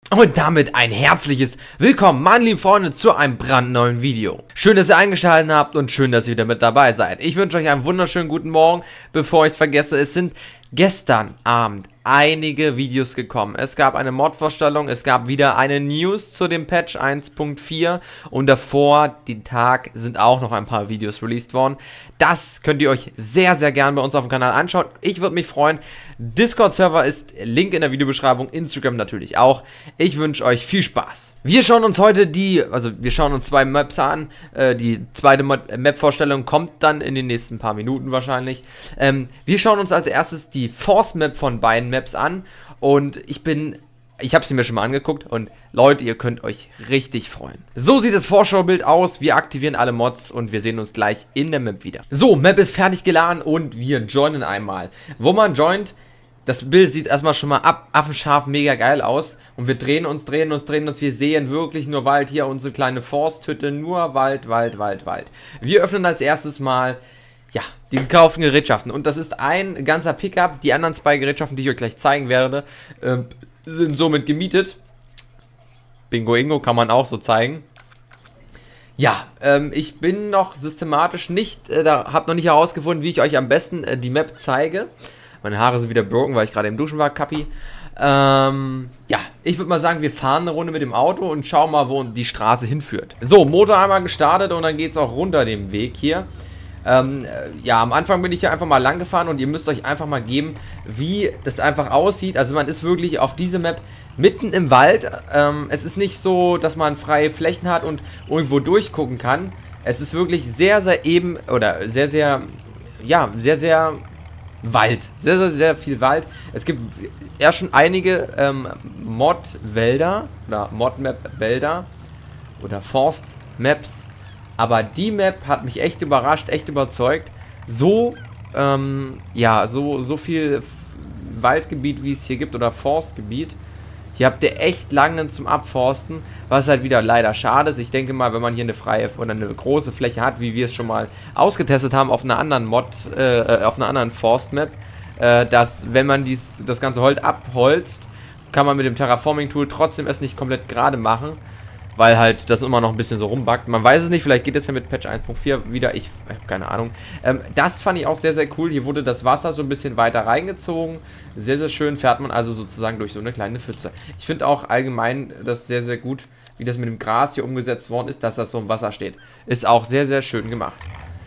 Und damit ein herzliches Willkommen, meine lieben Freunde, zu einem brandneuen Video. Schön, dass ihr eingeschaltet habt und schön, dass ihr wieder mit dabei seid. Ich wünsche euch einen wunderschönen guten Morgen. Bevor ich es vergesse, es sind gestern Abend einige Videos gekommen. Es gab eine Mod-Vorstellung, es gab wieder eine News zu dem Patch 1.4 und davor, den Tag, sind auch noch ein paar Videos released worden. Das könnt ihr euch sehr, sehr gern bei uns auf dem Kanal anschauen. Ich würde mich freuen. Discord-Server ist Link in der Videobeschreibung, Instagram natürlich auch. Ich wünsche euch viel Spaß. Wir schauen uns heute wir schauen uns zwei Maps an. Die zweite Map-Vorstellung kommt dann in den nächsten paar Minuten wahrscheinlich. Wir schauen uns als erstes die Force-Map von beiden Maps an. Und ich habe sie mir schon mal angeguckt und Leute, ihr könnt euch richtig freuen. So sieht das Vorschaubild aus. Wir aktivieren alle Mods und wir sehen uns gleich in der Map wieder. So, Map ist fertig geladen und wir joinen einmal. Wo man joint, das Bild sieht erstmal schon mal affenscharf mega geil aus. Und wir drehen uns. Wir sehen wirklich nur Wald. Hier unsere kleine Forsthütte. Nur Wald, Wald, Wald, Wald. Wir öffnen als erstes mal, ja, die gekauften Gerätschaften. Und das ist ein ganzer Pickup. Die anderen zwei Gerätschaften, die ich euch gleich zeigen werde, sind somit gemietet. Bingo Ingo kann man auch so zeigen. Ja, ich bin noch systematisch habe noch nicht herausgefunden, wie ich euch am besten die Map zeige. Meine Haare sind wieder broken, weil ich gerade im Duschen war, Kappi. Ja, ich würde mal sagen, wir fahren eine Runde mit dem Auto und schauen mal, wo die Straße hinführt. So, Motor einmal gestartet und dann geht es auch runter den Weg hier. Ja, am Anfang bin ich hier einfach mal lang gefahren und ihr müsst euch einfach mal geben, wie das einfach aussieht. Also man ist wirklich auf diese Map mitten im Wald. Es ist nicht so, dass man freie Flächen hat und irgendwo durchgucken kann. Es ist wirklich sehr, sehr eben oder sehr, sehr, ja, sehr, sehr Wald. Sehr, sehr, sehr viel Wald. Es gibt ja schon einige Mod-Wälder oder Mod-Map-Wälder oder Forst-Maps. Aber die Map hat mich echt überrascht, echt überzeugt. So, ja, so viel Waldgebiet, wie es hier gibt, oder Forstgebiet. Hier habt ihr echt lange zum Abforsten, was halt wieder leider schade ist. Ich denke mal, wenn man hier eine freie oder eine große Fläche hat, wie wir es schon mal ausgetestet haben auf einer anderen auf einer anderen Forstmap, dass wenn man das ganze Holz abholzt, kann man mit dem Terraforming-Tool trotzdem es nicht komplett gerade machen, weil halt das immer noch ein bisschen so rumbackt. Man weiß es nicht, vielleicht geht es ja mit Patch 1.4 wieder, ich habe keine Ahnung. Das fand ich auch sehr, sehr cool. Hier wurde das Wasser so ein bisschen weiter reingezogen. Sehr, sehr schön, fährt man also sozusagen durch so eine kleine Pfütze. Ich finde auch allgemein das sehr, sehr gut, wie das mit dem Gras hier umgesetzt worden ist, dass das so im Wasser steht. Ist auch sehr, sehr schön gemacht.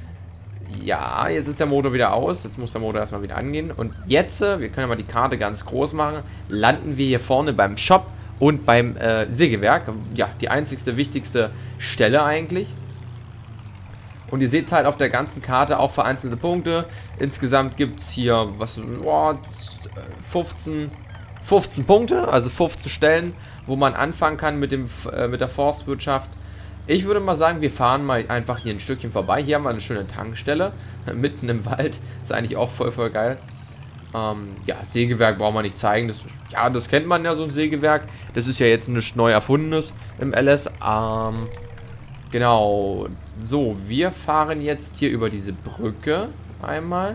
Ja, jetzt ist der Motor wieder aus. Jetzt muss der Motor erstmal wieder angehen. Und jetzt, wir können ja mal die Karte ganz groß machen, landen wir hier vorne beim Shop und beim Sägewerk. Ja, die einzigste, wichtigste Stelle eigentlich. Und ihr seht halt auf der ganzen Karte auch vereinzelte Punkte. Insgesamt gibt es hier 15 Punkte, also 15 Stellen, wo man anfangen kann mit der Forstwirtschaft. Ich würde mal sagen, wir fahren mal einfach hier ein Stückchen vorbei. Hier haben wir eine schöne Tankstelle, mitten im Wald. Ist eigentlich auch voll, voll geil. Ja, Sägewerk braucht man nicht zeigen. Das kennt man ja, so ein Sägewerk. Das ist ja jetzt nichts neu erfundenes im LS. Genau. So, wir fahren jetzt hier über diese Brücke einmal.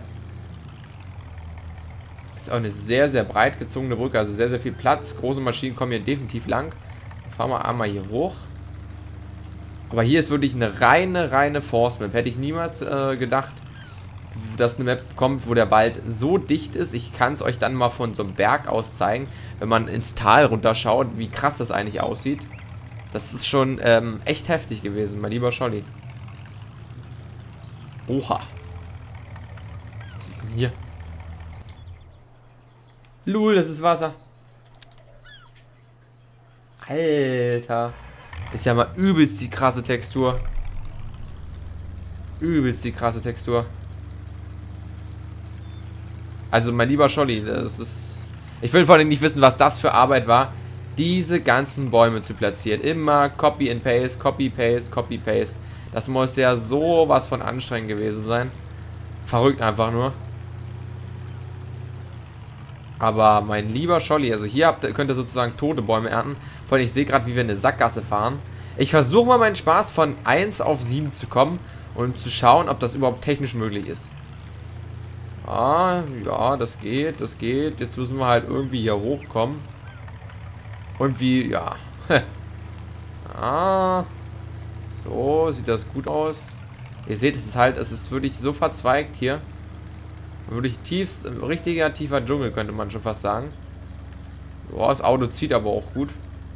Ist auch eine sehr, sehr breit gezogene Brücke, also sehr, sehr viel Platz. Große Maschinen kommen hier definitiv lang. Fahren wir einmal hier hoch. Aber hier ist wirklich eine reine Force-Map. Hätte ich niemals gedacht, dass eine Map kommt, wo der Wald so dicht ist. Ich kann es euch dann mal von so einem Berg aus zeigen, wenn man ins Tal runterschaut, wie krass das eigentlich aussieht. Das ist schon echt heftig gewesen, mein lieber Scholli. Oha. Was ist denn hier? Lul, das ist Wasser. Alter. Ist ja mal übelst die krasse Textur. Übelst die krasse Textur. Also, mein lieber Scholli, das ist... Ich will vor allem nicht wissen, was das für Arbeit war, diese ganzen Bäume zu platzieren. Immer Copy and Paste, Copy, Paste, Copy, Paste. Das muss ja sowas von anstrengend gewesen sein. Verrückt einfach nur. Aber mein lieber Scholli, also hier könnt ihr sozusagen tote Bäume ernten. Vor allem, ich sehe gerade, wie wir eine Sackgasse fahren. Ich versuche mal meinen Spaß von 1 auf 7 zu kommen und zu schauen, ob das überhaupt technisch möglich ist. Ah, ja, das geht, das geht. Jetzt müssen wir halt irgendwie hier hochkommen. Irgendwie, ja. Ah. So, sieht das gut aus. Ihr seht, es ist wirklich so verzweigt hier. Wirklich richtiger tiefer Dschungel, könnte man schon fast sagen. Boah, das Auto zieht aber auch gut.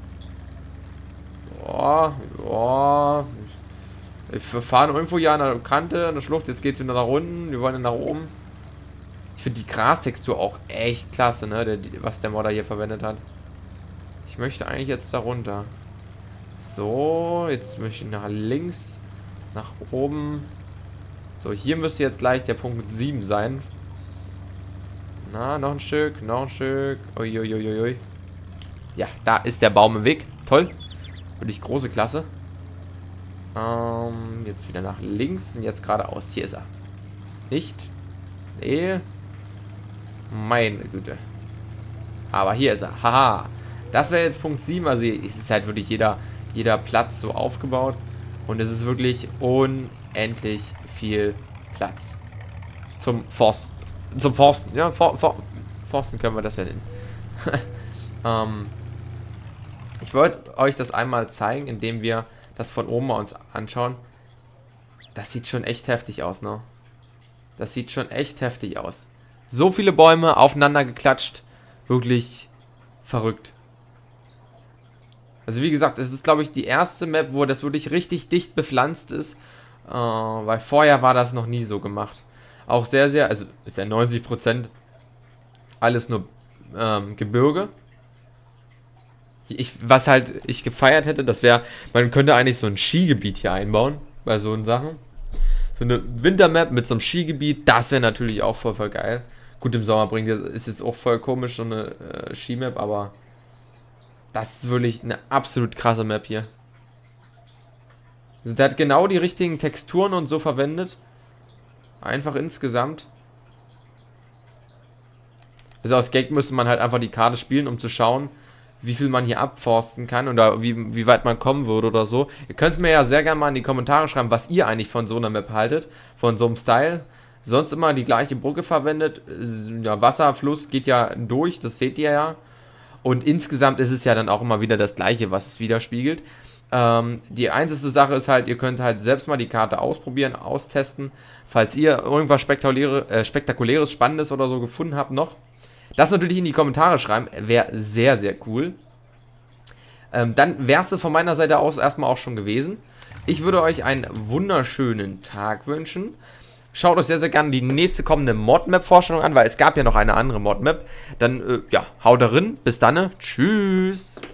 Boah, boah. Wir fahren irgendwo ja an der Kante, an der Schlucht. Jetzt geht es wieder nach unten. Wir wollen dann nach oben. Ich finde die Grastextur auch echt klasse, ne? Was der Modder hier verwendet hat. Ich möchte eigentlich jetzt da runter. So, jetzt möchte ich nach links. Nach oben. So, hier müsste jetzt gleich der Punkt 7 sein. Na, noch ein Stück, noch ein Stück. Uiuiuiui. Ja, da ist der Baum im Weg. Toll. Wirklich große Klasse. Jetzt wieder nach links und jetzt geradeaus. Hier ist er. Nicht? Nee. Meine Güte. Aber hier ist er. Haha. Das wäre jetzt Punkt 7. Also es ist halt wirklich jeder Platz so aufgebaut. Und es ist wirklich unendlich viel Platz. Zum Forsten. Ja, Forsten können wir das ja nennen. Ich wollte euch das einmal zeigen, indem wir das von oben mal uns anschauen. Das sieht schon echt heftig aus, ne? Das sieht schon echt heftig aus. So viele Bäume aufeinander geklatscht. Wirklich verrückt. Also wie gesagt, es ist, glaube ich, die erste Map, wo das wirklich richtig dicht bepflanzt ist. Weil vorher war das noch nie so gemacht. Auch sehr, also ist ja 90% alles nur Gebirge. Was halt ich gefeiert hätte, das wäre, man könnte eigentlich so ein Skigebiet hier einbauen, bei so Sachen. So eine Wintermap mit so einem Skigebiet, das wäre natürlich auch voll geil. Gut, im Sommer ist jetzt auch voll komisch, so eine Skimap, aber das ist wirklich eine absolut krasse Map hier. Also der hat genau die richtigen Texturen und so verwendet. Einfach insgesamt. Also aus Gag müsste man halt einfach die Karte spielen, um zu schauen, wie viel man hier abforsten kann oder wie weit man kommen würde oder so. Ihr könnt es mir ja sehr gerne mal in die Kommentare schreiben, was ihr eigentlich von so einer Map haltet, von so einem Style. Sonst immer die gleiche Brücke verwendet. Ja, Wasser, Fluss geht ja durch, das seht ihr ja. Und insgesamt ist es ja dann auch immer wieder das gleiche, was es widerspiegelt. Die einzige Sache ist halt, ihr könnt halt selbst mal die Karte ausprobieren, austesten. Falls ihr irgendwas Spektakuläres, Spannendes oder so gefunden habt noch. Das natürlich in die Kommentare schreiben, wäre sehr cool. Dann wäre es das von meiner Seite aus erstmal auch schon gewesen. Ich würde euch einen wunderschönen Tag wünschen. Schaut euch sehr gerne die nächste kommende Mod-Map-Vorstellung an, weil es gab ja noch eine andere Mod-Map. Dann, ja, haut rein. Bis dann. Tschüss.